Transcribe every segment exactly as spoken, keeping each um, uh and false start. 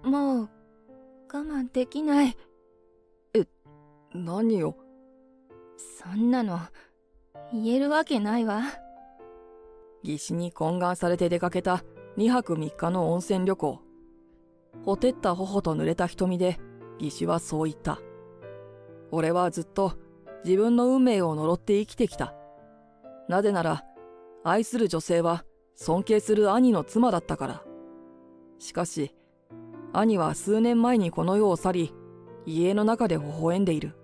もう我慢できない。 え、何よ。 そんなの言えるわけないわ。 義士に懇願されて出かけたにはくみっかの温泉旅行。ほてった頬と濡れた瞳で義士はそう言った。俺はずっと自分の運命を呪って生きてきた。なぜなら愛する女性は尊敬する兄の妻だったから。しかし兄は数年前にこの世を去り、家の中で微笑んでいる。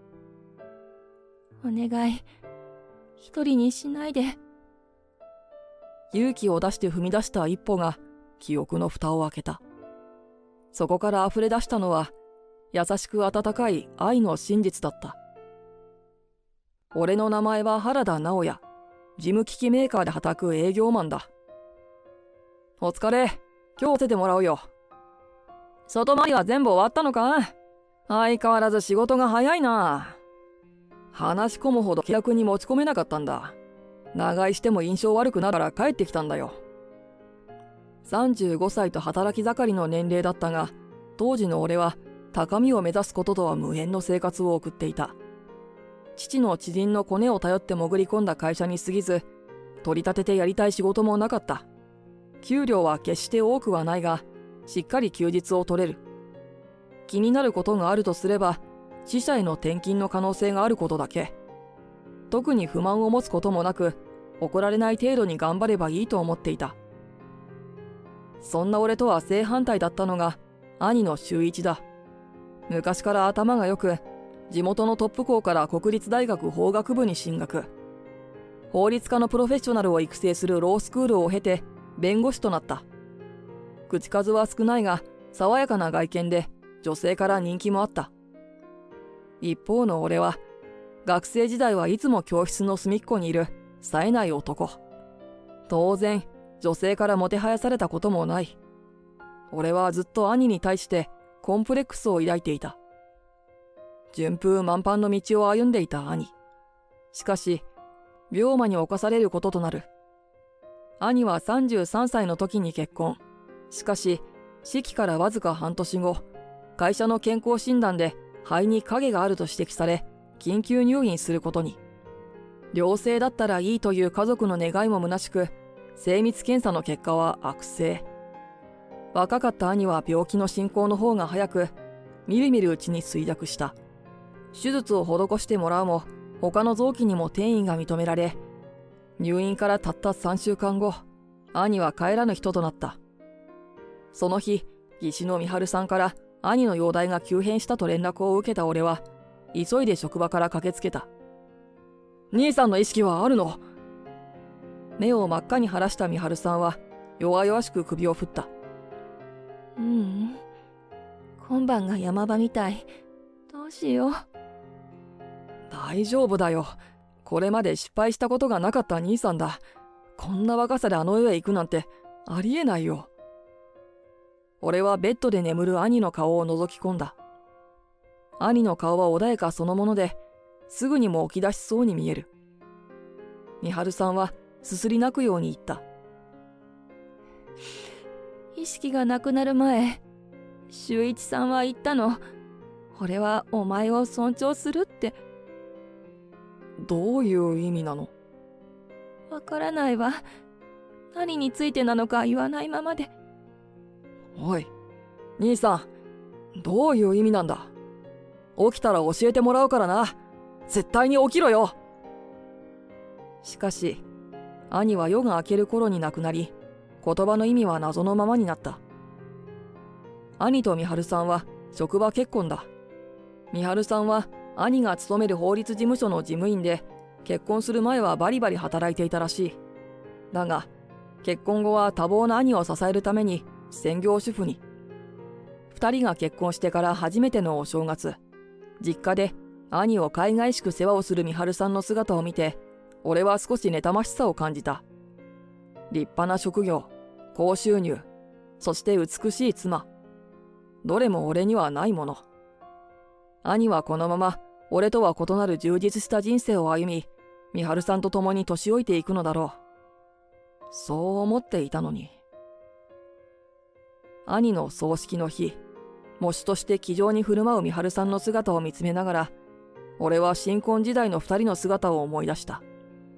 お願い、一人にしないで。 勇気を出して踏み出した一歩が記憶の蓋を開けた。そこから溢れ出したのは優しく温かい愛の真実だった。俺の名前は原田直也、事務機器メーカーで働く営業マンだ。お疲れ、今日見せてもらうよ。外回りは全部終わったのか？相変わらず仕事が早いな。話し込むほど契約に持ち込めなかったんだ。長居しても印象悪くなるから帰ってきたんだよ。さんじゅうごさいと働き盛りの年齢だったが、当時の俺は高みを目指すこととは無縁の生活を送っていた。父の知人のコネを頼って潜り込んだ会社に過ぎず、取り立ててやりたい仕事もなかった。給料は決して多くはないが、しっかり休日を取れる。気になることがあるとすれば、死者への転勤の可能性があることだけ。特に不満を持つこともなく、怒られない程度に頑張ればいいと思っていた。そんな俺とは正反対だったのが、兄の修一だ。昔から頭が良く、地元のトップ校から国立大学法学部に進学。法律家のプロフェッショナルを育成するロースクールを経て、弁護士となった。口数は少ないが、爽やかな外見で、女性から人気もあった。一方の俺は、学生時代はいつも教室の隅っこにいる冴えない男。当然、女性からもてはやされたこともない。俺はずっと兄に対してコンプレックスを抱いていた。順風満帆の道を歩んでいた兄。しかし、病魔に侵されることとなる。兄はさんじゅうさんさいの時に結婚。しかし、式からわずか半年後、会社の健康診断で肺に影があると指摘され、緊急入院することに。良性だったらいいという家族の願いも虚しく、精密検査の結果は悪性。若かった兄は病気の進行の方が早く、みるみるうちに衰弱した。手術を施してもらうも、他の臓器にも転移が認められ、入院からたったさんしゅうかんご、兄は帰らぬ人となった。その日、義士の美春さんから兄の容体が急変したと連絡を受けた俺は、急いで職場から駆けつけた。兄さんの意識はあるの？目を真っ赤に晴らした美春さんは、弱々しく首を振った。 ううん。今晩が山場みたい。どうしよう。 大丈夫だよ。これまで失敗したことがなかった兄さんだ。こんな若さであの世へ行くなんてありえないよ。俺はベッドで眠る兄の顔を覗き込んだ。兄の顔は穏やかそのもので、すぐにも起き出しそうに見える。美春さんはすすり泣くように言った。 意識がなくなる前、修一さんは言ったの。俺はお前を尊重するって。 どういう意味なの？ わからないわ。何についてなのか言わないままで。 おい、兄さん、どういう意味なんだ？起きたら教えてもらうからな。絶対に起きろよ。しかし、兄は夜が明ける頃に亡くなり、言葉の意味は謎のままになった。兄と美春さんは職場結婚だ。美春さんは兄が勤める法律事務所の事務員で、結婚する前はバリバリ働いていたらしい。だが、結婚後は多忙な兄を支えるために専業主婦に。二人が結婚してから初めてのお正月、実家で兄を海外しく世話をする美春さんの姿を見て、俺は少し妬ましさを感じた。立派な職業、高収入、そして美しい妻。どれも俺にはないもの。兄はこのまま俺とは異なる充実した人生を歩み、美春さんと共に年老いていくのだろう。そう思っていたのに。 兄の葬式の日、喪主として気丈に振る舞う美晴さんの姿を見つめながら、俺は新婚時代の二人の姿を思い出した。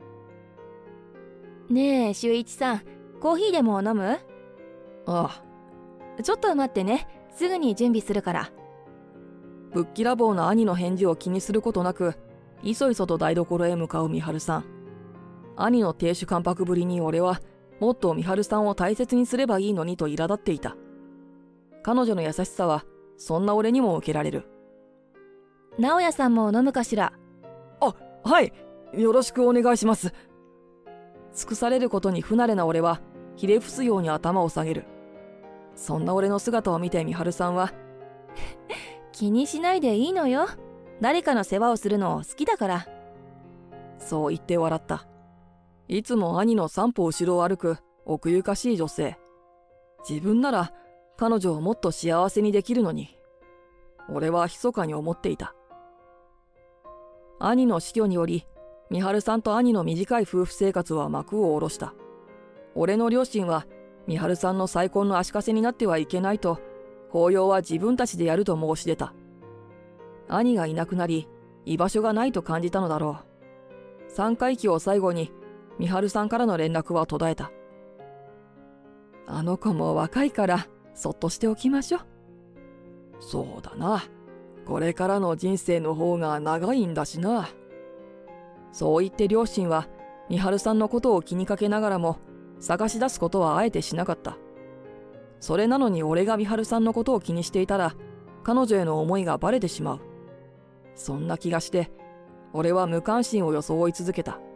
ねえ、修一さん、コーヒーでも飲む？ ああ。 ちょっと待ってね、すぐに準備するから。 ぶっきらぼうな兄の返事を気にすることなく、いそいそと台所へ向かう美晴さん。兄の亭主関白ぶりに俺は、もっと美晴さんを大切にすればいいのにと苛立っていた。彼女の優しさは、そんな俺にも受けられる。 直哉さんも飲むかしら？ あ、はい。よろしくお願いします。尽くされることに不慣れな俺は、ひれ伏すように頭を下げる。そんな俺の姿を見て美晴さんは、 気にしないでいいのよ。誰かの世話をするの好きだから。 そう言って笑った。いつも兄の三歩後ろを歩く奥ゆかしい女性。自分なら彼女をもっと幸せにできるのに。俺は密かに思っていた。兄の死去により、美晴さんと兄の短い夫婦生活は幕を下ろした。俺の両親は美晴さんの再婚の足かせになってはいけないと、法要は自分たちでやると申し出た。兄がいなくなり、居場所がないと感じたのだろう。三回忌を最後に、美晴さんからの連絡は途絶えた。あの子も若いから、そっとしておきましょう。そうだな。これからの人生の方が長いんだしな。そう言って両親は、美晴さんのことを気にかけながらも、探し出すことはあえてしなかった。それなのに俺が美晴さんのことを気にしていたら、彼女への思いがバレてしまう。そんな気がして、俺は無関心を装い続けた。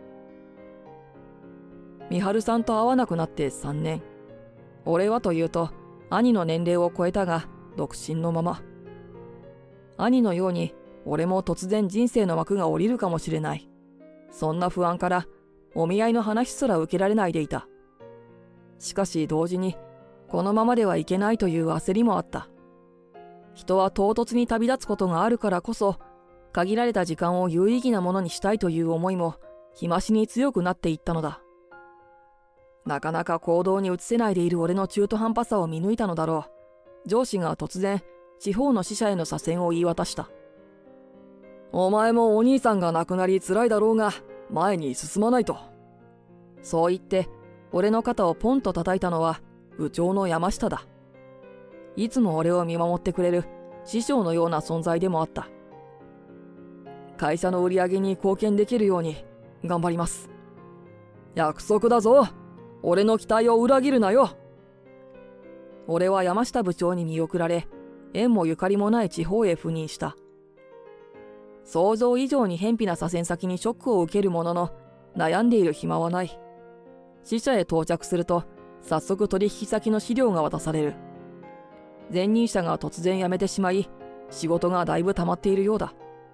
美晴さんと会わなくなってさんねん。俺はというと、兄の年齢を超えたが、独身のまま。兄のように、俺も突然人生の幕が下りるかもしれない。そんな不安から、お見合いの話すら受けられないでいた。しかし同時に、このままではいけないという焦りもあった。人は唐突に旅立つことがあるからこそ、限られた時間を有意義なものにしたいという思いも、日増しに強くなっていったのだ。なかなか行動に移せないでいる俺の中途半端さを見抜いたのだろう。上司が突然、地方の支社への左遷を言い渡した。お前もお兄さんが亡くなり辛いだろうが、前に進まないと。そう言って、俺の肩をポンと叩いたのは、部長の山下だ。いつも俺を見守ってくれる師匠のような存在でもあった。会社の売り上げに貢献できるように頑張ります。約束だぞ。俺の期待を裏切るなよ。俺は山下部長に見送られ、縁もゆかりもない地方へ赴任した。想像以上に偏僻な左遷先にショックを受けるものの、悩んでいる暇はない。支社へ到着すると、早速取引先の資料が渡される。前任者が突然辞めてしまい、仕事がだいぶ溜まっているようだ。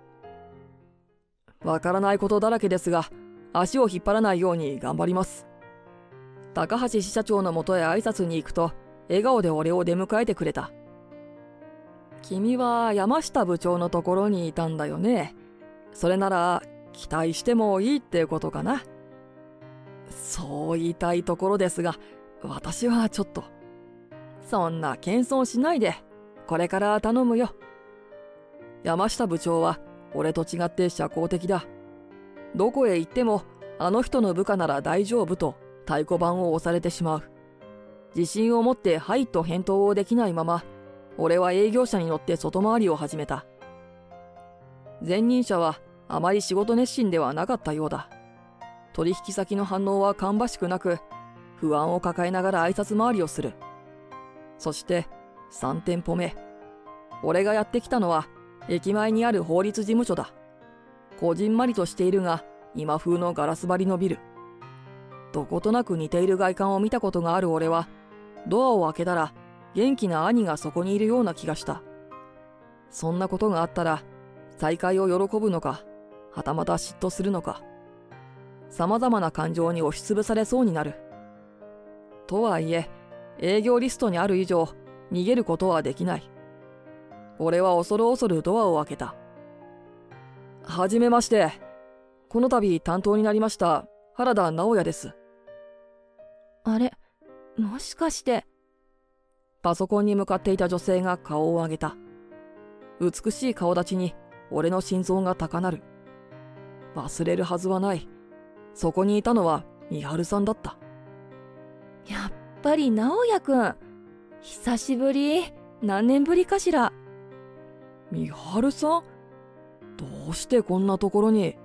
わからないことだらけですが、足を引っ張らないように頑張ります。高橋支社長のもとへ挨拶に行くと、笑顔で俺を出迎えてくれた。君は山下部長のところにいたんだよね。それなら、期待してもいいってことかな。そう言いたいところですが、私はちょっと。そんな謙遜しないで、これから頼むよ。山下部長は、俺と違って社交的だ。どこへ行っても、あの人の部下なら大丈夫と太鼓判を押されてしまう。自信を持ってはいと返答をできないまま、俺は営業車に乗って外回りを始めた。前任者はあまり仕事熱心ではなかったようだ。取引先の反応は芳しくなく、不安を抱えながら挨拶回りをする。そしてさん店舗目。俺がやってきたのは駅前にある法律事務所だ。こじんまりとしているが今風のガラス張りのビル。どことなく似ている外観を見たことがある俺は、ドアを開けたら元気な兄がそこにいるような気がした。そんなことがあったら再会を喜ぶのか、はたまた嫉妬するのか、様々な感情に押しつぶされそうになる。とはいえ、営業リストにある以上、逃げることはできない。俺は恐る恐るドアを開けた。はじめまして。この度担当になりました原田直也です。 あれ、もしかして。 パソコンに向かっていた女性が顔を上げた。美しい顔立ちに俺の心臓が高鳴る。忘れるはずはない。そこにいたのは美晴さんだった。 やっぱり直哉くん。久しぶり。何年ぶりかしら。 美晴さん？どうしてこんなところに？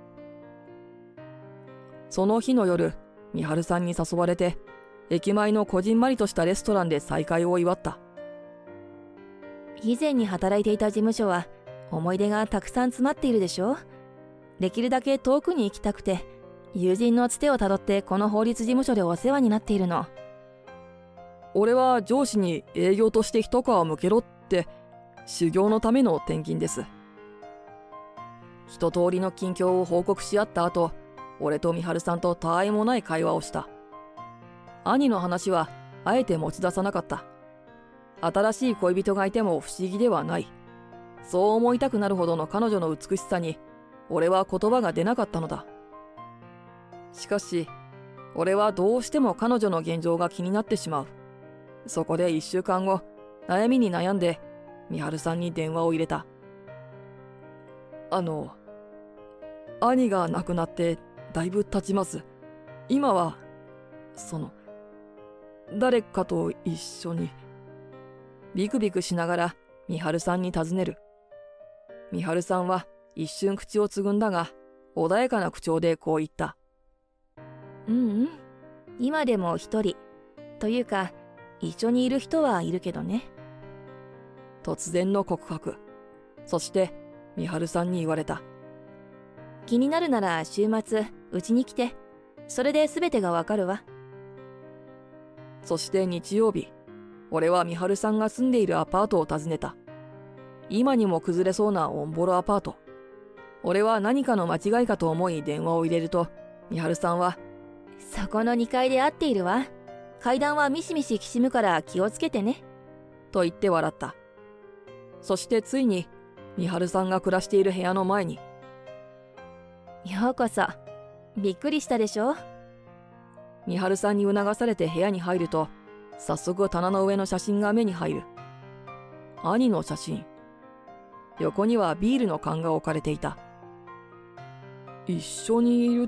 その日の夜、美晴さんに誘われて、駅前のこじんまりとしたレストランで再会を祝った。 以前に働いていた事務所は思い出がたくさん詰まっているでしょ。できるだけ遠くに行きたくて、友人のつてをたどってこの法律事務所でお世話になっているの。 俺は上司に営業として一皮むけろって修行のための転勤です。一通りの近況を報告し合った後、俺と美晴さんとたわいもない会話をした。兄の話はあえて持ち出さなかった。新しい恋人がいても不思議ではない。そう思いたくなるほどの彼女の美しさに俺は言葉が出なかったのだ。しかし俺はどうしても彼女の現状が気になってしまう。そこで一週間後、悩みに悩んで美晴さんに電話を入れた。あの兄が亡くなってだいぶ経ちます。今はその誰かと一緒に。ビクビクしながら美晴さんに尋ねる。美晴さんは一瞬口をつぐんだが、穏やかな口調でこう言った。 ううん、今でも一人。というか、一緒にいる人はいるけどね。 突然の告白。そして美晴さんに言われた。 気になるなら週末うちに来て。それで全てがわかるわ。 そして日曜日、俺は美晴さんが住んでいるアパートを訪ねた。今にも崩れそうなオンボロアパート。俺は何かの間違いかと思い電話を入れると、美晴さんは、 そこのにかいで会っているわ。階段はミシミシきしむから気をつけてね。 と言って笑った。そしてついに、美晴さんが暮らしている部屋の前に。 ようこそ。びっくりしたでしょ。 美晴さんに促されて部屋に入ると、早速棚の上の写真が目に入る。兄の写真。横にはビールの缶が置かれていた。一緒にいるって、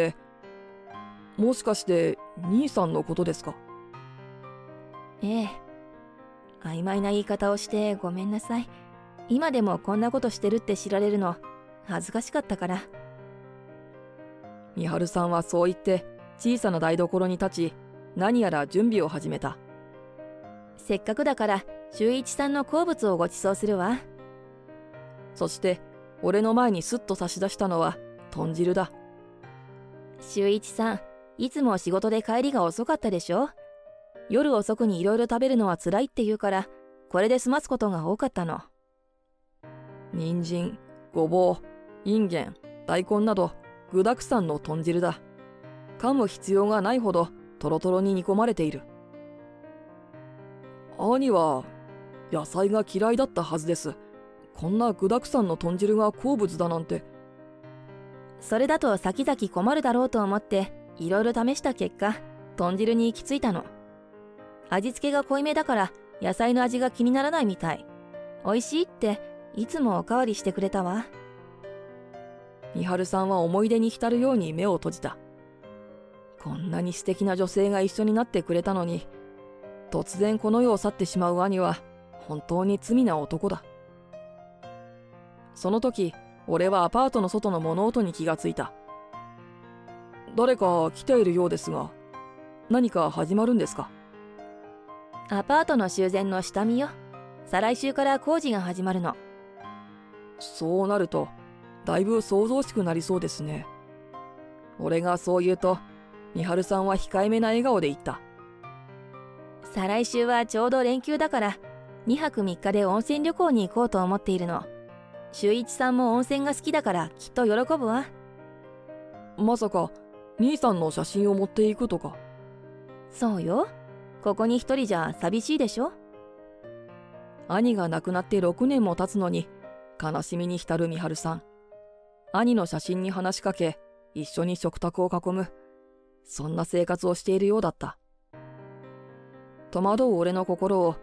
もしかして兄さんのことですか？ ええ。曖昧な言い方をしてごめんなさい。今でもこんなことしてるって知られるの恥ずかしかったから。 美晴さんはそう言って小さな台所に立ち、何やら準備を始めた。 せっかくだから修一さんの好物をご馳走するわ。 そして俺の前にスッと差し出したのは豚汁だ。 修一さん、いつも仕事で帰りが遅かったでしょ。夜遅くにいろいろ食べるのは辛いって言うから、これで済ますことが多かったの。 人参、ごぼう、インゲン、大根など具沢山の豚汁だ。噛む必要がないほどトロトロに煮込まれている。兄は野菜が嫌いだったはずです。こんな具沢山の豚汁が好物だなんて。 それだと先々困るだろうと思っていろいろ試した結果、豚汁に行き着いたの。味付けが濃いめだから野菜の味が気にならないみたい。美味しいっていつもおかわりしてくれたわ。 美晴さんは思い出に浸るように目を閉じた。こんなに素敵な女性が一緒になってくれたのに、突然この世を去ってしまう兄は本当に罪な男だ。その時、俺はアパートの外の物音に気がついた。誰か来ているようですが、何か始まるんですか？ アパートの修繕の下見よ。再来週から工事が始まるの。 そうなると、だいぶ想像しくなりそうですね。俺がそう言うと、美晴さんは控えめな笑顔で言った。 再来週はちょうど連休だから、にはくみっかで温泉旅行に行こうと思っているの。修一さんも温泉が好きだからきっと喜ぶわ。 まさか、兄さんの写真を持っていくとか？ そうよ。ここに一人じゃ寂しいでしょ。 兄が亡くなってろくねんも経つのに、悲しみに浸る美晴さん。兄の写真に話しかけ、一緒に食卓を囲む。そんな生活をしているようだった。戸惑う俺の心を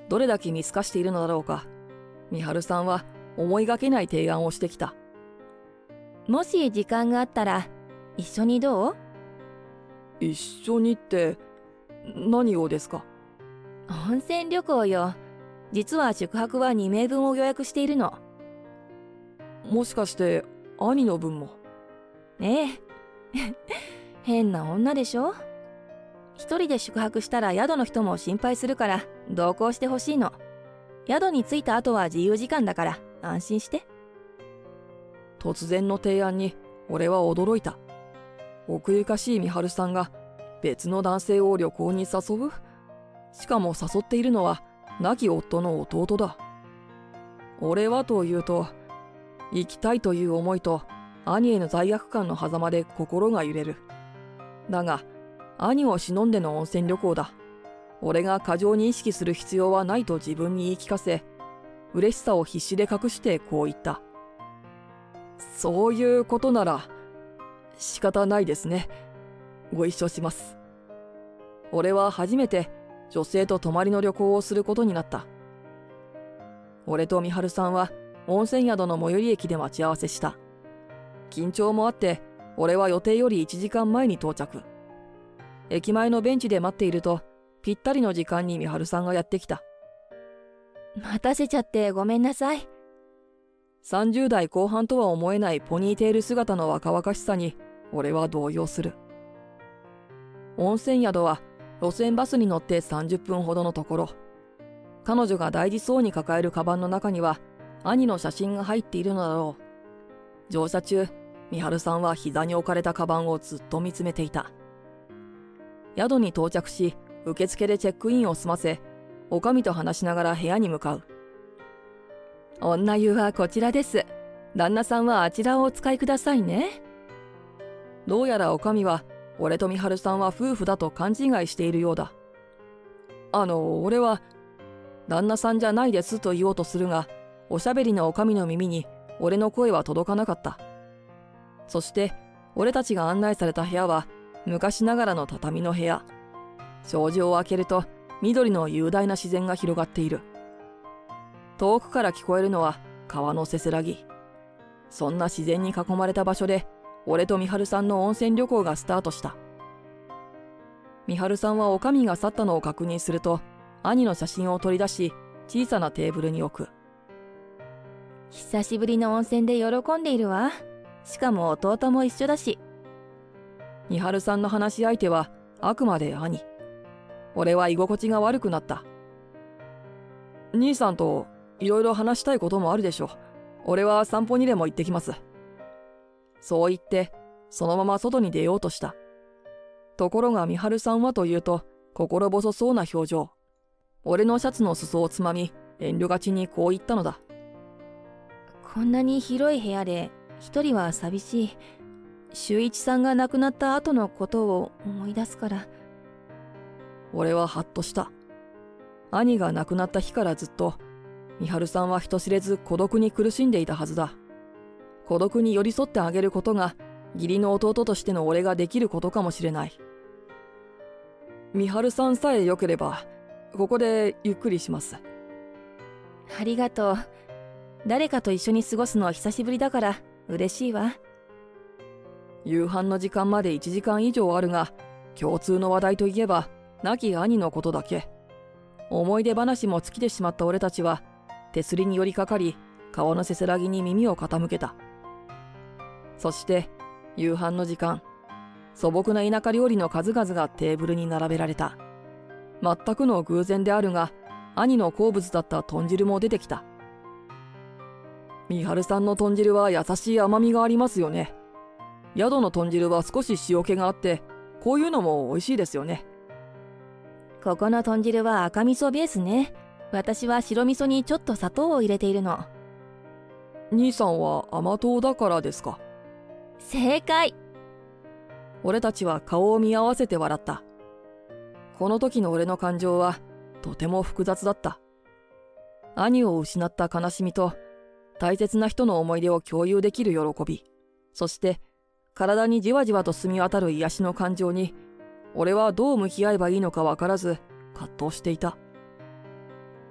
どれだけ見透かしているのだろうか。美晴さんは思いがけない提案をしてきた。 もし時間があったら一緒にどう？ 一緒にって何をですか？ 温泉旅行よ。実は宿泊はにめいぶんを予約しているの。 もしかして兄の分も？ ええ変な女でしょ。一人で宿泊したら宿の人も心配するから同行してほしいの。宿に着いた後は自由時間だから安心して。 突然の提案に俺は驚いた。奥ゆかしい美晴さんが別の男性を旅行に誘う？しかも誘っているのは亡き夫の弟だ。俺はというと、行きたいという思いと兄への罪悪感の狭間で心が揺れる。だが兄を忍んでの温泉旅行だ。俺が過剰に意識する必要はないと自分に言い聞かせ、嬉しさを必死で隠してこう言った。そういうことなら仕方ないですね。ご一緒します。俺は初めて女性と泊まりの旅行をすることになった。俺と美晴さんは温泉宿の最寄り駅で待ち合わせした。緊張もあって俺は予定よりいちじかんまえに到着。駅前のベンチで待っているとぴったりの時間に美晴さんがやってきた。 待たせちゃってごめんなさい。 さんじゅうだいこう半とは思えないポニーテール姿の若々しさに俺は動揺する。温泉宿は路線バスに乗ってさんじゅっぷんほどのところ。彼女が大事そうに抱えるカバンの中には兄の写真が入っているのだろう。乗車中、美晴さんは膝に置かれたカバンをずっと見つめていた。宿に到着し、受付でチェックインを済ませ、おかみと話しながら部屋に向かう。 女湯はこちらです。旦那さんはあちらをお使いくださいね。 どうやらおかみは、俺と美晴さんは夫婦だと勘違いしているようだ。あの、俺は、旦那さんじゃないですと言おうとするが、おしゃべりなおかみの耳に俺の声は届かなかった。そして、俺たちが案内された部屋は、昔ながらの畳の部屋。障子を開けると、緑の雄大な自然が広がっている。遠くから聞こえるのは川のせせらぎ。そんな自然に囲まれた場所で、俺と美晴さんの温泉旅行がスタートした。美晴さんはおかみが去ったのを確認すると、兄の写真を取り出し、小さなテーブルに置く。 久しぶりの温泉で喜んでいるわ。しかも弟も一緒だし。 美晴さんの話し相手はあくまで兄。俺は居心地が悪くなった。兄さんといろいろ話したいこともあるでしょう。俺は散歩にでも行ってきます。そう言って、そのまま外に出ようとした。ところが美晴さんはというと、心細そうな表情。俺のシャツの裾をつまみ、遠慮がちにこう言ったのだ。 こんなに広い部屋で、一人は寂しい。修一さんが亡くなった後のことを思い出すから。 俺はハッとした。兄が亡くなった日からずっと、美晴さんは人知れず孤独に苦しんでいたはずだ。孤独に寄り添ってあげることが、義理の弟としての俺ができることかもしれない。美晴さんさえ良ければ、ここでゆっくりします。 ありがとう。誰かと一緒に過ごすのは久しぶりだから嬉しいわ。 夕飯の時間までいちじかん以上あるが、共通の話題といえば亡き兄のことだけ。思い出話も尽きてしまった俺たちは手すりに寄りかかり、川のせせらぎに耳を傾けた。そして夕飯の時間、素朴な田舎料理の数々がテーブルに並べられた。全くの偶然であるが、兄の好物だった豚汁も出てきた。美晴さんの豚汁は優しい甘みがありますよね。宿の豚汁は少し塩気があって、こういうのも美味しいですよね。 ここの豚汁は赤味噌ベースね。私は白味噌にちょっと砂糖を入れているの。 兄さんは甘党だからですか？ 正解。 俺たちは顔を見合わせて笑った。この時の俺の感情はとても複雑だった。兄を失った悲しみと、大切な人の思い出を共有できる喜び、そして体にじわじわと澄み渡る癒しの感情に、俺はどう向き合えばいいのかわからず葛藤していた。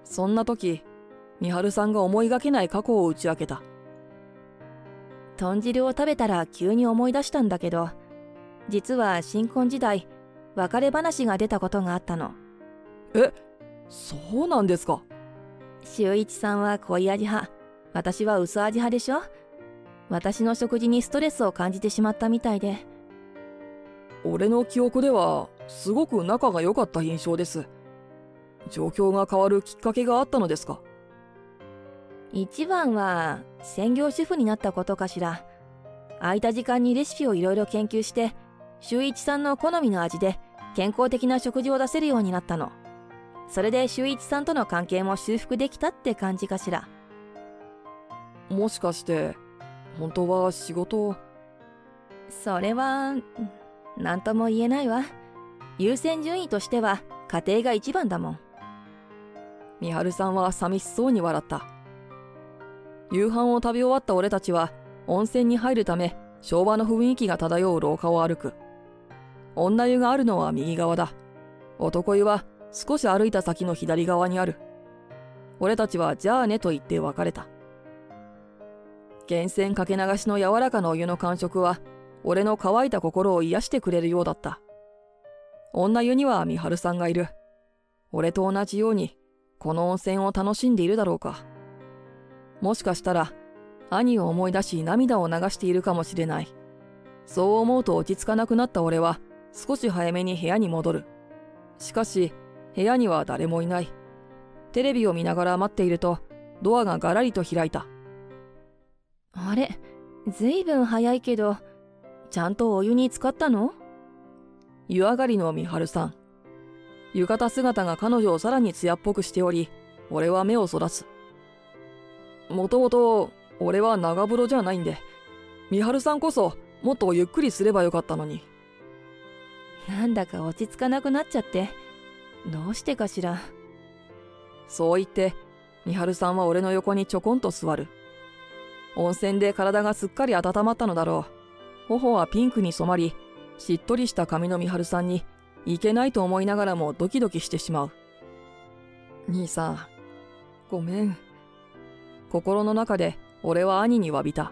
そんな時、美晴さんが思いがけない過去を打ち明けた。 豚汁を食べたら急に思い出したんだけど、実は新婚時代、別れ話が出たことがあったの。 え、そうなんですか。 修一さんは濃い味派、私は薄味派でしょ。私の食事にストレスを感じてしまったみたいで。 俺の記憶ではすごく仲が良かった印象です。状況が変わるきっかけがあったのですか。 一番は専業主婦になったことかしら。空いた時間にレシピをいろいろ研究して、修一さんの好みの味で健康的な食事を出せるようになったの。それで修一さんとの関係も修復できたって感じかしら。 もしかして本当は仕事を。 それは何とも言えないわ。優先順位としては家庭が一番だもん。 美晴さんは寂しそうに笑った。夕飯を食べ終わった俺たちは温泉に入るため昭和の雰囲気が漂う廊下を歩く。女湯があるのは右側だ。男湯は少し歩いた先の左側にある。俺たちはじゃあねと言って別れた。源泉かけ流しの柔らかなお湯の感触は俺の乾いた心を癒してくれるようだった。女湯には美晴さんがいる。俺と同じようにこの温泉を楽しんでいるだろうか。もしかしたら兄を思い出し涙を流しているかもしれない。そう思うと落ち着かなくなった俺は少し早めに部屋に戻る。しかし部屋には誰もいない。テレビを見ながら待っているとドアがガラリと開いた。 あれ、ずいぶん早いけど、ちゃんとお湯に浸かったの？ 湯上がりの美晴さん。浴衣姿が彼女をさらに艶っぽくしており、俺は目をそらす。もともと俺は長風呂じゃないんで、美晴さんこそもっとゆっくりすればよかったのに。 なんだか落ち着かなくなっちゃって、どうしてかしら。 そう言って美晴さんは俺の横にちょこんと座る。温泉で体がすっかり温まったのだろう。頬はピンクに染まり、しっとりした髪の美晴さんにいけないと思いながらもドキドキしてしまう。兄さん、ごめん。心の中で俺は兄に詫びた。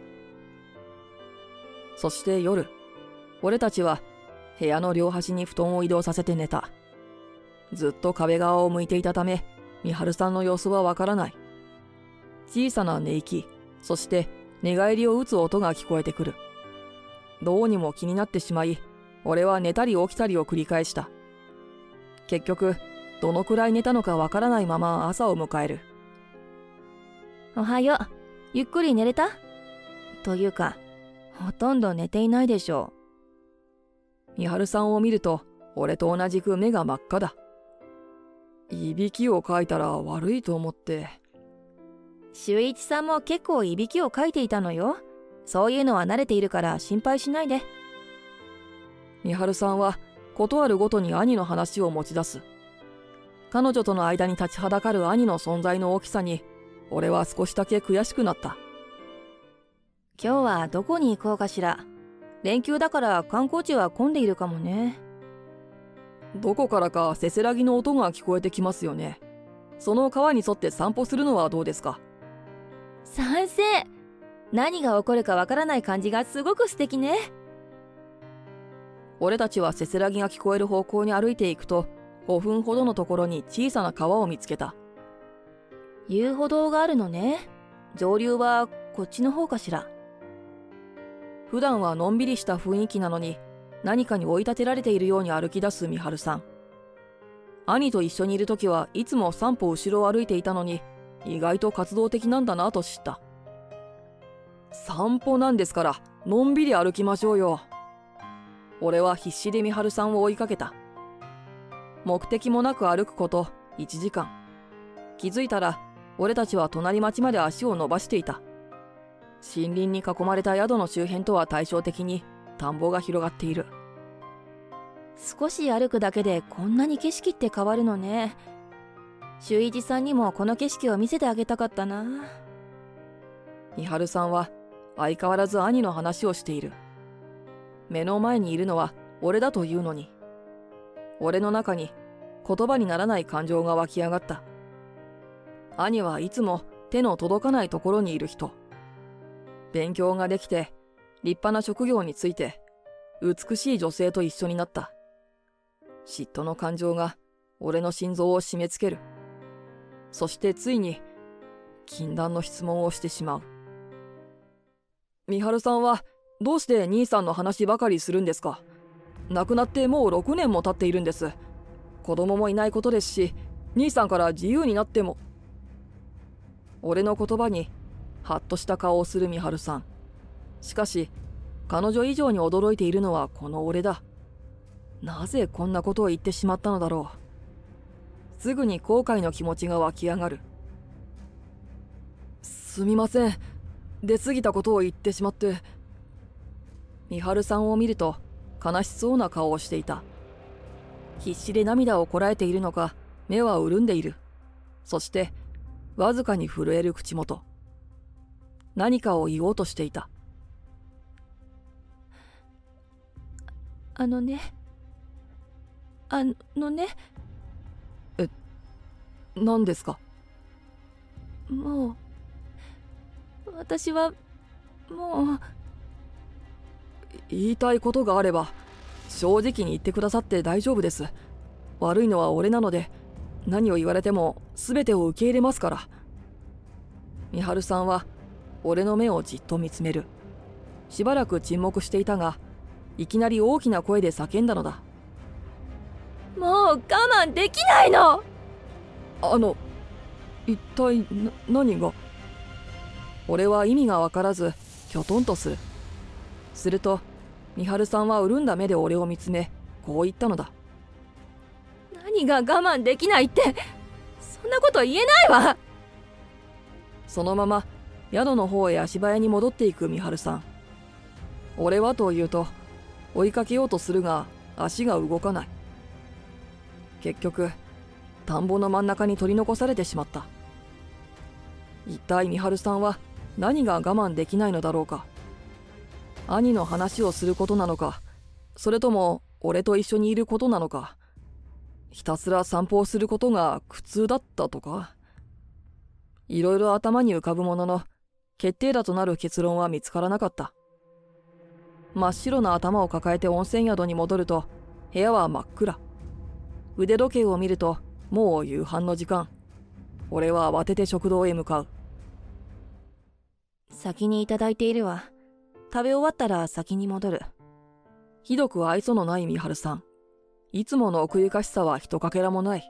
そして夜、俺たちは部屋の両端に布団を移動させて寝た。ずっと壁側を向いていたため、美晴さんの様子はわからない。小さな寝息、そして寝返りを打つ音が聞こえてくる。どうにも気になってしまい、俺は寝たり起きたりを繰り返した。結局、どのくらい寝たのかわからないまま朝を迎える。 おはよう。ゆっくり寝れた？というか、ほとんど寝ていないでしょう。美晴さんを見ると、俺と同じく目が真っ赤だ。いびきをかいたら悪いと思って。 修一さんも結構いびきをかいていたのよ。そういうのは慣れているから心配しないで。 美晴さんはことあるごとに兄の話を持ち出す。彼女との間に立ちはだかる兄の存在の大きさに俺は少しだけ悔しくなった。 今日はどこに行こうかしら。連休だから観光地は混んでいるかもね。 どこからかせせらぎの音が聞こえてきますよね。その川に沿って散歩するのはどうですか？ 賛成。何が起こるかわからない感じがすごく素敵ね。 俺たちはせせらぎが聞こえる方向に歩いていくと、ごふんほどのところに小さな川を見つけた。 遊歩道があるのね。上流はこっちの方かしら。 普段はのんびりした雰囲気なのに、何かに追い立てられているように歩き出す美晴さん。兄と一緒にいるときはいつも三歩後ろを歩いていたのに、意外と活動的なんだなと知った。散歩なんですから、のんびり歩きましょうよ。俺は必死で美晴さんを追いかけた。目的もなく歩くこといちじかん。気づいたら、俺たちは隣町まで足を伸ばしていた。森林に囲まれた宿の周辺とは対照的に、田んぼが広がっている。 少し歩くだけでこんなに景色って変わるのね。修一さんにもこの景色を見せてあげたかったな。 美晴さんは相変わらず兄の話をしている。目の前にいるのは俺だというのに。俺の中に言葉にならない感情が湧き上がった。 兄はいつも手の届かないところにいる人。勉強ができて、立派な職業について、美しい女性と一緒になった。嫉妬の感情が俺の心臓を締め付ける。そしてついに、禁断の質問をしてしまう。美晴さんはどうして兄さんの話ばかりするんですか？亡くなってもうろくねんも経っているんです。子供もいないことですし、兄さんから自由になっても。俺の言葉にハッとした顔をする美晴さん。しかし彼女以上に驚いているのはこの俺だ。なぜこんなことを言ってしまったのだろう。すぐに後悔の気持ちが湧き上がる。すみません、出過ぎたことを言ってしまって。美晴さんを見ると悲しそうな顔をしていた。必死で涙をこらえているのか、目は潤んでいる。そしてわずかに震える口元。何かを言おうとしていた。 あのねあのねえ、何ですか？ もう私はもう。 言いたいことがあれば正直に言ってくださって大丈夫です。悪いのは俺なので、何を言われても全てを受け入れますから。美晴さんは俺の目をじっと見つめる。しばらく沈黙していたが、いきなり大きな声で叫んだのだ。 もう我慢できないの。 あの一体な何が。俺は意味が分からずきょとんとする。すると美晴さんは潤んだ目で俺を見つめ、こう言ったのだ。 何が我慢できないって、そんなこと言えないわ。 そのまま宿の方へ足早に戻っていく美晴さん。俺はというと追いかけようとするが足が動かない。結局田んぼの真ん中に取り残されてしまった。一体美晴さんは何が我慢できないのだろうか。兄の話をすることなのか、それとも俺と一緒にいることなのか、ひたすら散歩をすることが苦痛だったとか。いろいろ頭に浮かぶものの、決定打となる結論は見つからなかった。真っ白な頭を抱えて温泉宿に戻ると、部屋は真っ暗。腕時計を見るともう夕飯の時間。俺は慌てて食堂へ向かう。 先にいただいているわ。食べ終わったら先に戻る。 ひどく愛想のない美晴さん。いつもの奥ゆかしさはひとかけらもない。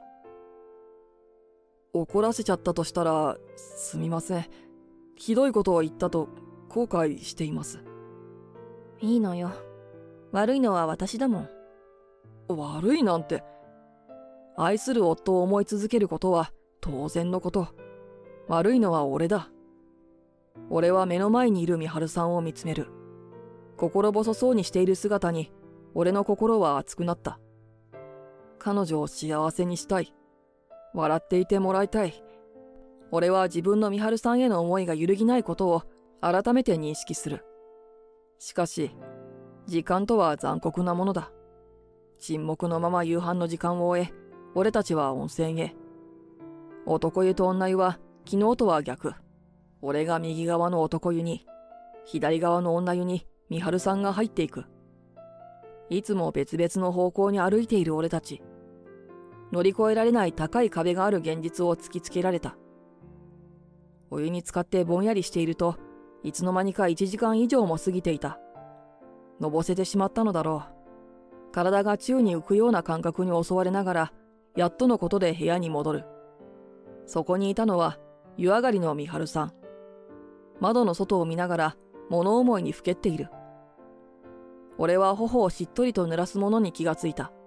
怒らせちゃったとしたらすみません。ひどいことを言ったと後悔しています。 いいのよ。悪いのは私だもん。 悪いなんて。愛する夫を思い続けることは当然のこと。悪いのは俺だ。俺は目の前にいる美晴さんを見つめる。心細そうにしている姿に俺の心は熱くなった。彼女を幸せにしたい。笑っていてもらいたい。俺は自分の美晴さんへの思いが揺るぎないことを改めて認識する。しかし時間とは残酷なものだ。沈黙のまま夕飯の時間を終え、俺たちは温泉へ。男湯と女湯は昨日とは逆。俺が右側の男湯に、左側の女湯に美晴さんが入っていく。いつも別々の方向に歩いている俺たち。乗り越えられない高い壁がある現実を突きつけられた。お湯に浸かってぼんやりしていると、いつの間にかいちじかん以上も過ぎていた。のぼせてしまったのだろう。体が宙に浮くような感覚に襲われながら、やっとのことで部屋に戻る。そこにいたのは湯上がりの美晴さん。窓の外を見ながら物思いにふけっている。俺は頬をしっとりと濡らすものに気がついた。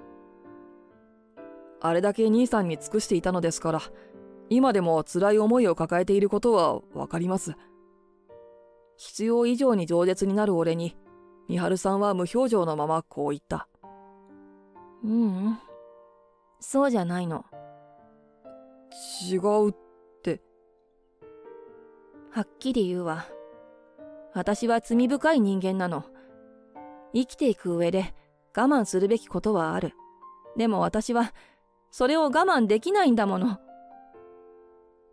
あれだけ兄さんに尽くしていたのですから、今でも辛い思いを抱えていることはわかります。必要以上に饒舌になる俺に、美晴さんは無表情のままこう言った。 ううん、そうじゃないの。 違うって。 はっきり言うわ。私は罪深い人間なの。生きていく上で我慢するべきことはある。でも私はそれを我慢できないんだもの。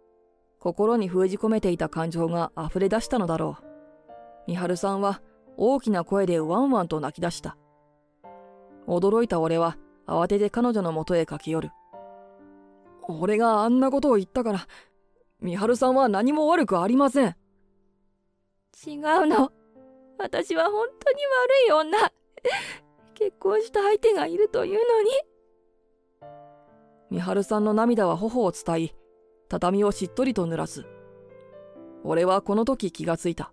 心に封じ込めていた感情が溢れ出したのだろう。美晴さんは大きな声でワンワンと泣き出した。驚いた俺は慌てて彼女のもとへ駆け寄る。俺があんなことを言ったから、美晴さんは何も悪くありません。 違うの。私は本当に悪い女。結婚した相手がいるというのに。 美晴さんの涙は頬を伝い、畳をしっとりと濡らす。俺はこの時気がついた。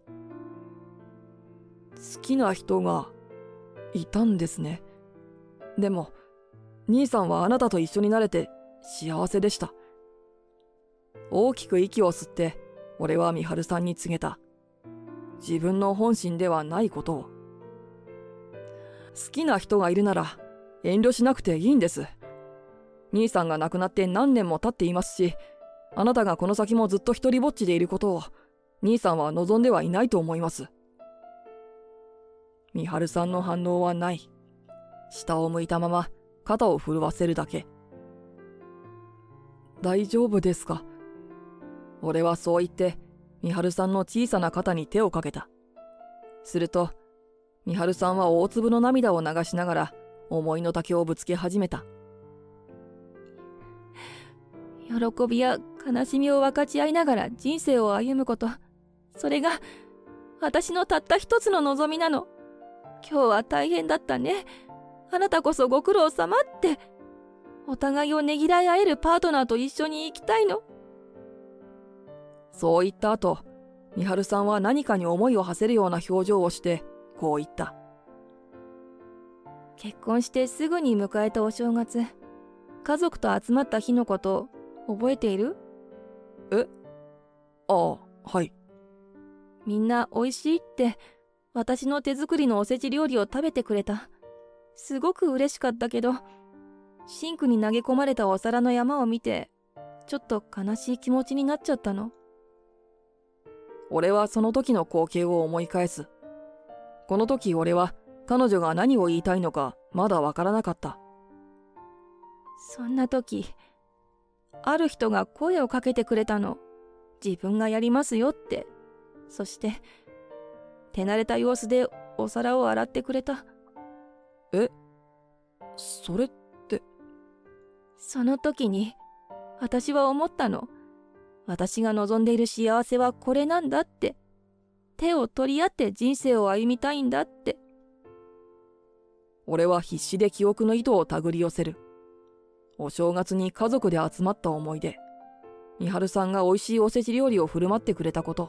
好きな人がいたんですね。でも兄さんはあなたと一緒になれて幸せでした。大きく息を吸って俺は美晴さんに告げた。自分の本心ではないことを。好きな人がいるなら遠慮しなくていいんです。兄さんが亡くなって何年も経っていますし、あなたがこの先もずっと一人ぼっちでいることを兄さんは望んではいないと思います。美晴さんの反応はない。下を向いたまま肩を震わせるだけ。大丈夫ですか？俺はそう言って美晴さんの小さな肩に手をかけた。すると美晴さんは大粒の涙を流しながら思いの丈をぶつけ始めた。 喜びや悲しみを分かち合いながら人生を歩むこと、それが私のたった一つの望みなの。今日は大変だったね。あなたこそご苦労様って。お互いをねぎらい合えるパートナーと一緒に生きたいの。 そう言った後、美晴さんは何かに思いを馳せるような表情をしてこう言った。 結婚してすぐに迎えたお正月、家族と集まった日のこと覚えている？ え？ああ、はい。 みんな美味しいって私の手作りのおせち料理を食べてくれた。すごく嬉しかったけど、シンクに投げ込まれたお皿の山を見てちょっと悲しい気持ちになっちゃったの。 俺はその時の光景を思い返す。この時俺は彼女が何を言いたいのかまだわからなかった。 そんな時、ある人が声をかけてくれたの。自分がやりますよって。そして手慣れた様子でお皿を洗ってくれた。 え？それって。 その時に私は思ったの。私が望んでいる幸せはこれなんだって。手を取り合って人生を歩みたいんだって。 俺は必死で記憶の糸を手繰り寄せる。お正月に家族で集まった思い出。美晴さんが美味しいおせち料理を振る舞ってくれたこと。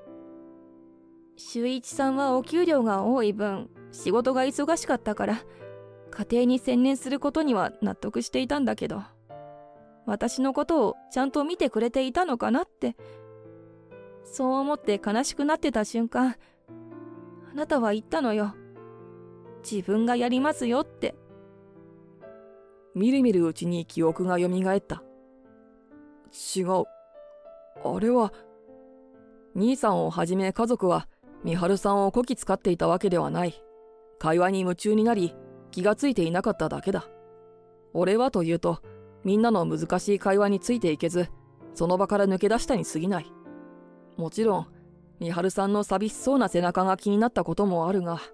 修一さんはお給料が多い分、仕事が忙しかったから家庭に専念することには納得していたんだけど、私のことをちゃんと見てくれていたのかなって。そう思って悲しくなってた瞬間、あなたは言ったのよ。自分がやりますよって。 みるみるうちに記憶がよみがえった。違う。あれは兄さんをはじめ家族は美晴さんをこき使っていたわけではない。会話に夢中になり気がついていなかっただけだ。俺はというとみんなの難しい会話についていけず、その場から抜け出したに過ぎない。もちろん美晴さんの寂しそうな背中が気になったこともあるが、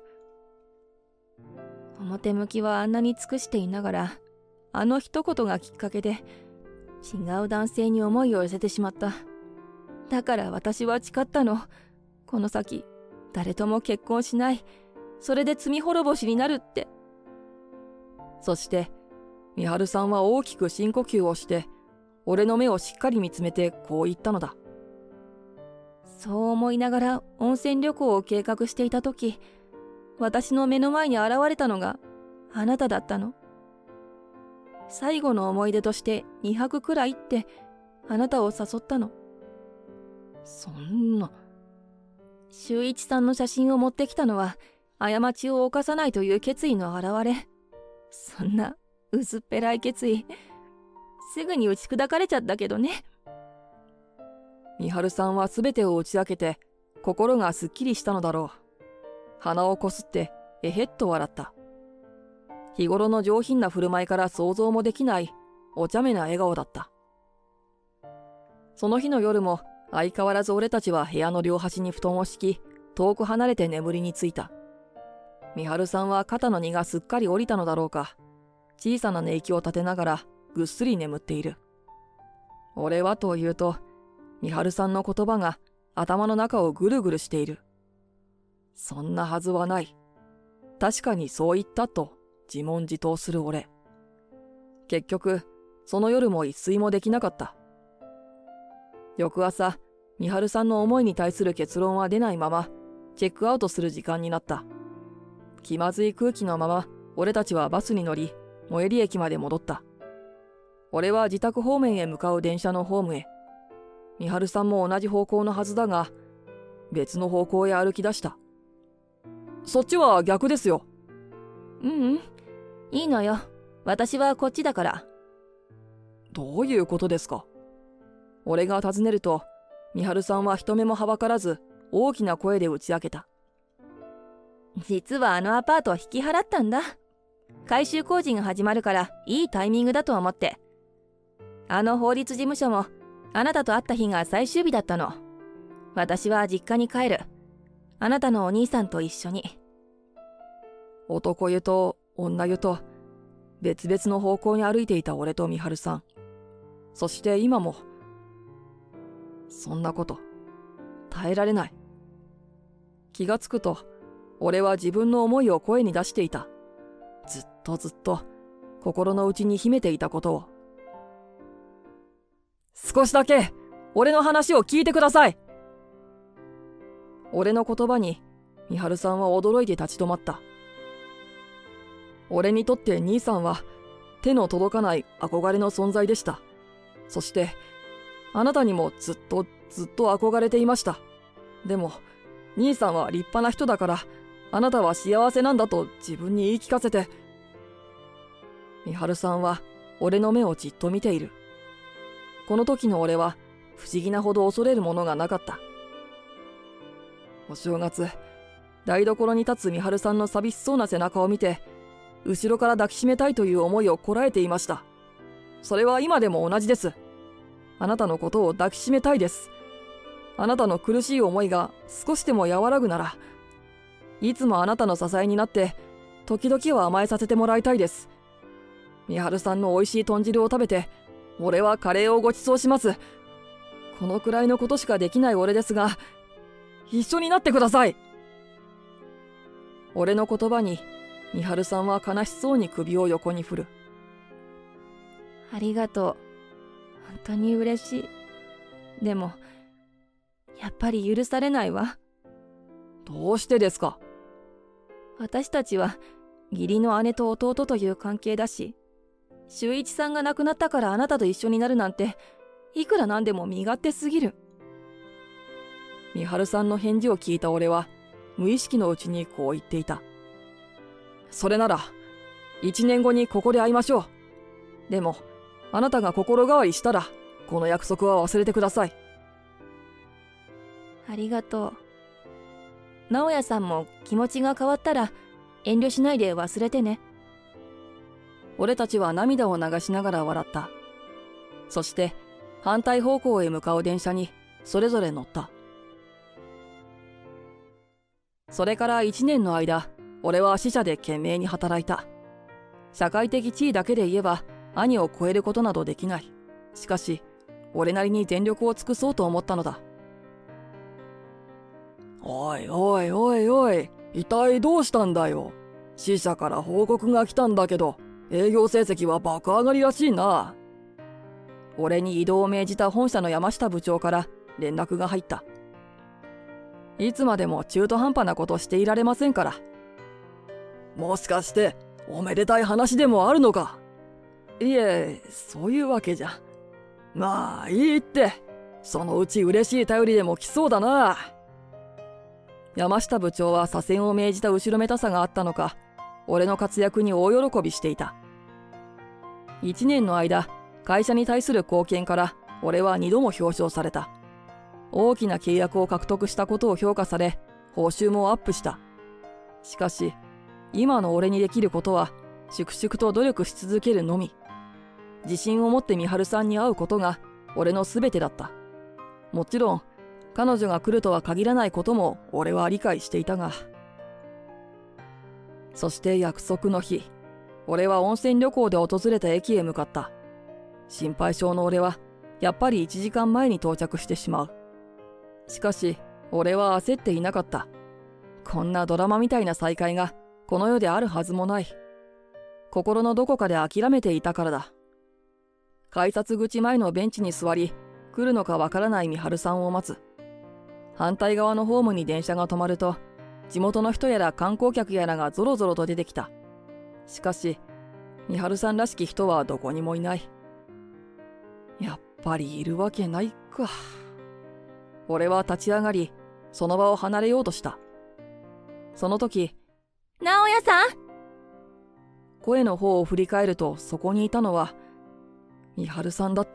表向きはあんなに尽くしていながら、あの一言がきっかけで違う男性に思いを寄せてしまった。だから私は誓ったの。この先誰とも結婚しない。それで罪滅ぼしになるって。 そして美晴さんは大きく深呼吸をして俺の目をしっかり見つめてこう言ったのだ。 そう思いながら温泉旅行を計画していた時、私の目の前に現れたのがあなただったの。最後の思い出としてにはくくらいってあなたを誘ったの。 そんな。 修一さんの写真を持ってきたのは過ちを犯さないという決意の表れ。そんな薄っぺらい決意、すぐに打ち砕かれちゃったけどね。 美晴さんはすべてを打ち明けて心がすっきりしたのだろう。鼻をこすってえへっと笑った。日頃の上品な振る舞いから想像もできないお茶目な笑顔だった。 その日の夜も相変わらず俺たちは部屋の両端に布団を敷き、遠く離れて眠りについた。美晴さんは肩の荷がすっかり下りたのだろうか、小さな寝息を立てながらぐっすり眠っている。俺はというと、美晴さんの言葉が頭の中をぐるぐるしている。そんなはずはない。確かにそう言ったと自問自答する俺。結局、その夜も一睡もできなかった。翌朝、美晴さんの思いに対する結論は出ないまま、チェックアウトする時間になった。気まずい空気のまま、俺たちはバスに乗り、最寄り駅まで戻った。俺は自宅方面へ向かう電車のホームへ。美晴さんも同じ方向のはずだが、別の方向へ歩き出した。そっちは逆ですよ。 ううん、いいのよ。私はこっちだから。 どういうことですか？俺が尋ねると、美晴さんは人目もはばからず、大きな声で打ち明けた。 実はあのアパートを引き払ったんだ。改修工事が始まるからいいタイミングだと思って。あの法律事務所もあなたと会った日が最終日だったの。私は実家に帰る。あなたのお兄さんと一緒に。 男湯と女湯と別々の方向に歩いていた俺と美晴さん。そして今も、そんなこと耐えられない。気がつくと、俺は自分の思いを声に出していた。ずっとずっと心の内に秘めていたことを。少しだけ俺の話を聞いてください。俺の言葉に美晴さんは驚いて立ち止まった。俺にとって兄さんは手の届かない憧れの存在でした。そしてあなたにもずっとずっと憧れていました。でも兄さんは立派な人だからあなたは幸せなんだと自分に言い聞かせて。美晴さんは俺の目をじっと見ている。この時の俺は不思議なほど恐れるものがなかった。お正月、台所に立つ美晴さんの寂しそうな背中を見て、後ろから抱きしめたいという思いをこらえていました。それは今でも同じです。あなたのことを抱きしめたいです。あなたの苦しい思いが少しでも和らぐなら、いつもあなたの支えになって、時々は甘えさせてもらいたいです。美晴さんの美味しい豚汁を食べて、俺はカレーをご馳走します。このくらいのことしかできない俺ですが、一緒になってください。俺の言葉に、美晴さんは悲しそうに首を横に振る。 ありがとう。本当に嬉しい。でも、やっぱり許されないわ。 どうしてですか？ 私たちは義理の姉と弟という関係だし、修一さんが亡くなったからあなたと一緒になるなんて、いくらなんでも身勝手すぎる。 美晴さんの返事を聞いた俺は、無意識のうちにこう言っていた。それなら、一年後にここで会いましょう。でも、あなたが心変わりしたら、この約束は忘れてください。 ありがとう。直哉さんも気持ちが変わったら、遠慮しないで忘れてね。 俺たちは涙を流しながら笑った。そして、反対方向へ向かう電車に、それぞれ乗った。それから一年の間、俺は支社で懸命に働いた。社会的地位だけで言えば、兄を超えることなどできない。しかし、俺なりに全力を尽くそうと思ったのだ。おいおいおいおい、一体どうしたんだよ。支社から報告が来たんだけど、営業成績は爆上がりらしいな。俺に異動を命じた本社の山下部長から連絡が入った。いつまでも中途半端なことしていられませんから。もしかしておめでたい話でもあるのか？いえ、そういうわけじゃ。まあいいって、そのうち嬉しい便りでも来そうだな。山下部長は左遷を命じた後ろめたさがあったのか、俺の活躍に大喜びしていた。一年の間、会社に対する貢献から俺は二度も表彰された。大きな契約を獲得したことを評価され、報酬もアップした。しかし、今の俺にできることは、粛々と努力し続けるのみ。自信を持って美晴さんに会うことが俺の全てだった。 もちろん彼女が来るとは限らないことも俺は理解していたが。そして約束の日、俺は温泉旅行で訪れた駅へ向かった。心配性の俺はやっぱりいちじかんまえに到着してしまう。しかし俺は焦っていなかった。こんなドラマみたいな再会がこの世であるはずもない。心のどこかで諦めていたからだ。改札口前のベンチに座り、来るのかわからない美晴さんを待つ。反対側のホームに電車が止まると、地元の人やら観光客やらがぞろぞろと出てきた。しかし美晴さんらしき人はどこにもいない。やっぱりいるわけないか。俺は立ち上がり、その場を離れようとした。その時、 直哉さん！ 声の方を振り返ると、そこにいたのは美晴さんだった。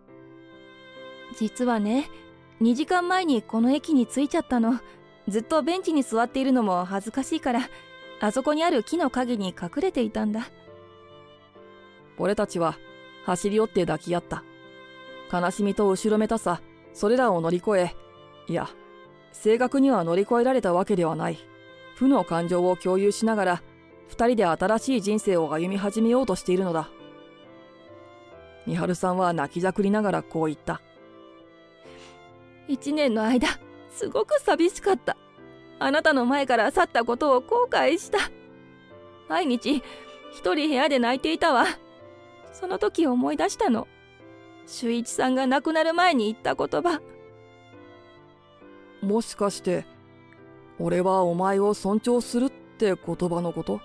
実はね、にじかんまえにこの駅に着いちゃったの。ずっとベンチに座っているのも恥ずかしいから、あそこにある木の陰に隠れていたんだ。 俺たちは走り寄って抱き合った。悲しみと後ろめたさ、それらを乗り越え、いや、正確には乗り越えられたわけではない。負の感情を共有しながら、二人で新しい人生を歩み始めようとしているのだ。美晴さんは泣きじゃくりながらこう言った。 一年の間、すごく寂しかった。あなたの前から去ったことを後悔した。毎日、一人部屋で泣いていたわ。その時思い出したの。修一さんが亡くなる前に言った言葉。 もしかして、俺はお前を尊重するって言葉のこと？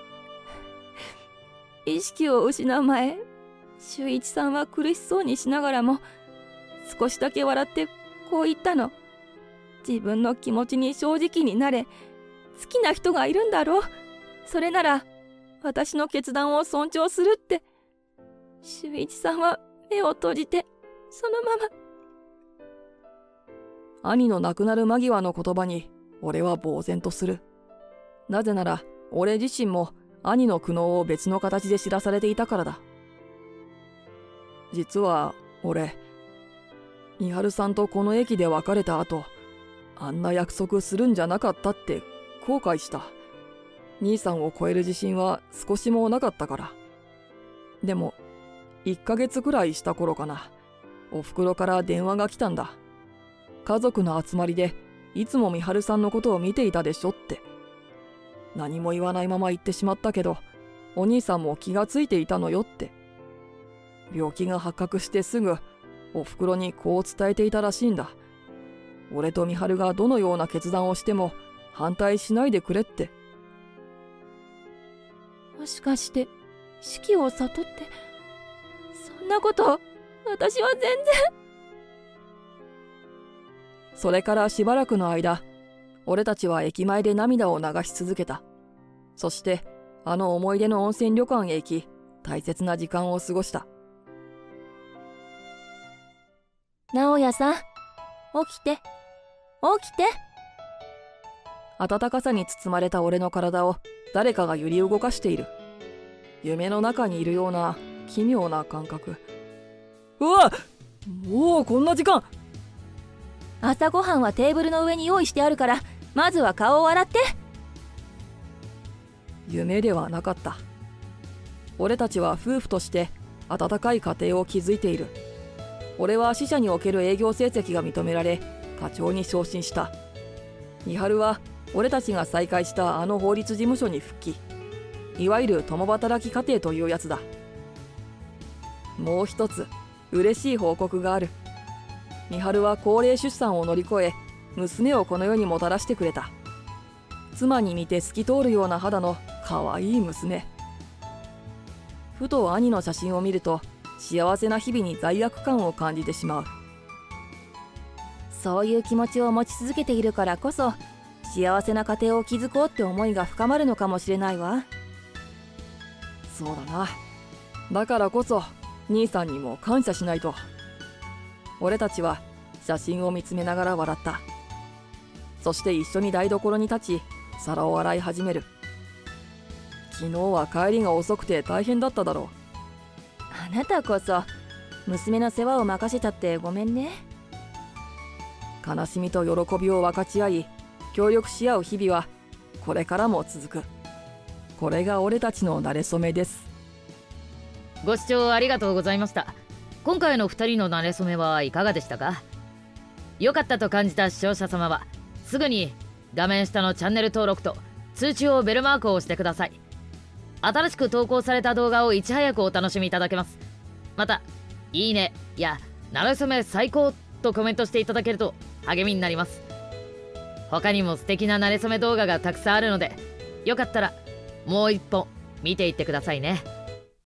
意識を失う前、修一さんは苦しそうにしながらも、少しだけ笑ってこう言ったの。自分の気持ちに正直になれ。好きな人がいるんだろう。それなら、私の決断を尊重するって。修一さんは目を閉じて、そのまま。 兄の亡くなる間際の言葉に、俺は呆然とする。なぜなら、俺自身も兄の苦悩を別の形で知らされていたからだ。実は、俺、美晴さんとこの駅で別れた後、あんな約束するんじゃなかったって後悔した。兄さんを超える自信は少しもなかったから。でも、いっかげつくらいした頃かな、おふくろから電話が来たんだ。家族の集まりで、いつも美晴さんのことを見ていたでしょって。何も言わないまま言ってしまったけど、お兄さんも気がついていたのよって。病気が発覚してすぐ、おふくろにこう伝えていたらしいんだ。俺と美晴がどのような決断をしても反対しないでくれって。 もしかして死期を悟って、そんなこと私は全然。 それからしばらくの間、俺たちは駅前で涙を流し続けた。そしてあの思い出の温泉旅館へ行き、大切な時間を過ごした。 直哉さん、起きて起きて。 暖かさに包まれた俺の体を誰かが揺り動かしている。夢の中にいるような奇妙な感覚。うわ！もうこんな時間。 朝ごはんはテーブルの上に用意してあるから、まずは顔を洗って。 夢ではなかった。俺たちは夫婦として温かい家庭を築いている。俺は支社における営業成績が認められ、課長に昇進した。美晴は俺たちが再開したあの法律事務所に復帰。いわゆる共働き家庭というやつだ。もう一つ嬉しい報告がある。美晴は高齢出産を乗り越え、娘をこの世にもたらしてくれた。妻に似て透き通るような肌のかわいい娘。ふと兄の写真を見ると、幸せな日々に罪悪感を感じてしまう。 そういう気持ちを持ち続けているからこそ、幸せな家庭を築こうって思いが深まるのかもしれないわ。 そうだな。だからこそ兄さんにも感謝しないと。俺たちは写真を見つめながら笑った。そして一緒に台所に立ち、皿を洗い始める。昨日は帰りが遅くて大変だっただろう。 あなたこそ娘の世話を任せちゃってごめんね。 悲しみと喜びを分かち合い協力し合う日々はこれからも続く。これが俺たちの馴れ初めです。 ご視聴ありがとうございました。今回のふたりの馴れ初めはいかがでしたか？良かったと感じた視聴者様はすぐに画面下のチャンネル登録と通知をベルマークを押してください。新しく投稿された動画をいち早くお楽しみいただけます。またいいねや馴れ初め最高とコメントしていただけると励みになります。他にも素敵な馴れ初め動画がたくさんあるのでよかったらもう一本見ていってくださいね。